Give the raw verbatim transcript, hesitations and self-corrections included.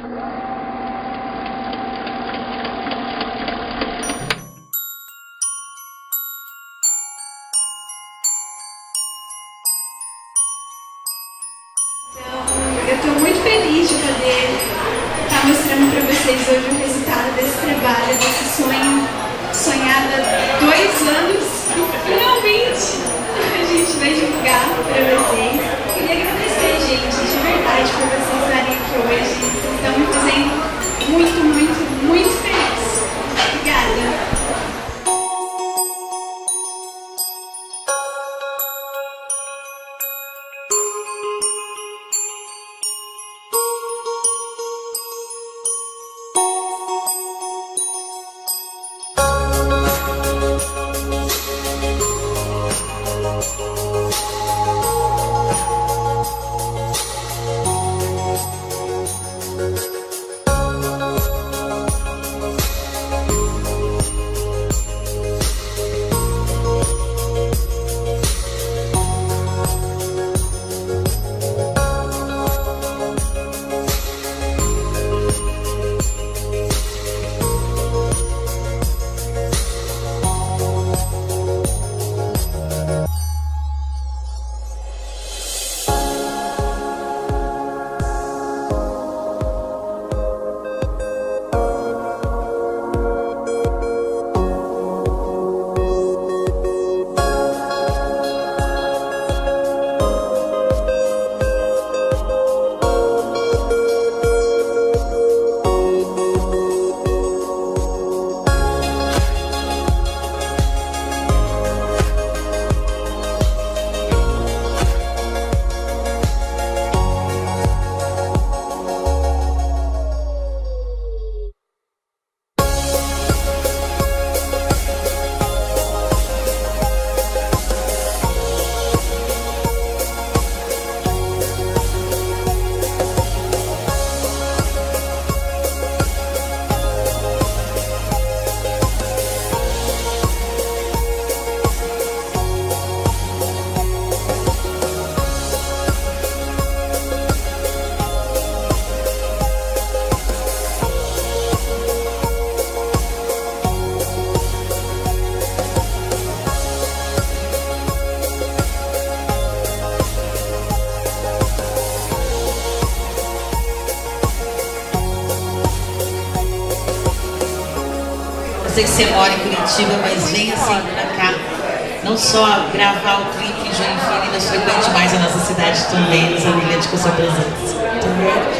Eu estou muito feliz de poder estar mostrando para vocês hoje o resultado desse trabalho, desse sonho sonhado há dois anos e finalmente a gente vai divulgar para vocês. Queria agradecer, gente, de verdade, por vocês estarem aqui hoje. Vocês estão me fazendo muito, muito, muito feliz. Obrigada. Eu sei que você mora em Curitiba, mas venha sempre pra cá. Não só gravar o clipe em Joinville, mas frequente mais a nossa cidade também, nos humilhante com a sua presença.